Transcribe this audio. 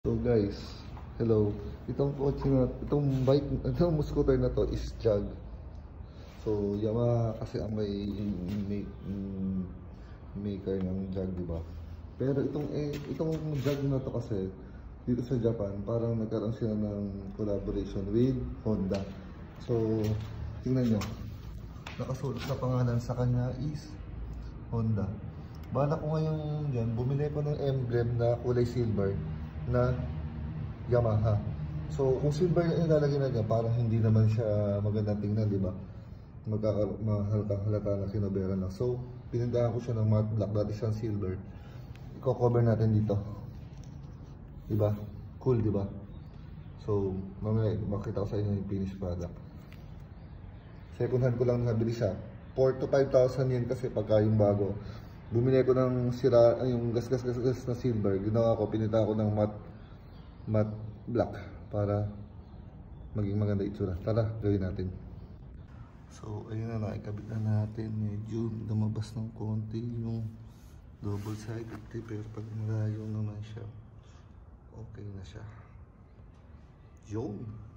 So guys, hello. Itong kotse na, itong bike, itong scooter na to is Jag. So Yamaha kasi ang may maker ng Jag, di ba? Pero itong Jag na to kasi dito sa Japan, parang nagkaroon sila ng collaboration with Honda. So tingnan nyo, nakasulat sa pangalan sa kanya is Honda. Bala ko ngayon dyan, bumili ko ng emblem na kulay silver na Yamaha. So kung silver na ilalagay na niya, parang hindi naman siya magandang tingnan, di ba? Halata na kinobera na. So pinindahan ko siya ng matte black, dati siyang silver. I-cover natin dito, di ba? Cool, di ba? So mamaya makita ko sa inyo yung finished product. Second hand ko lang nabili siya, 4 to 5,000 yen kasi pagka yung bago. Bumili ko ng sira, yung gas na silver. Ginawa ko, pinita ko ng matte black para maging maganda itsura. Tara, gawin natin. So, ayun na, nakikabit na natin. Medyo lumabas ng konti yung double-sided tape. Pero pag malayo naman siya, okay na siya. Yun!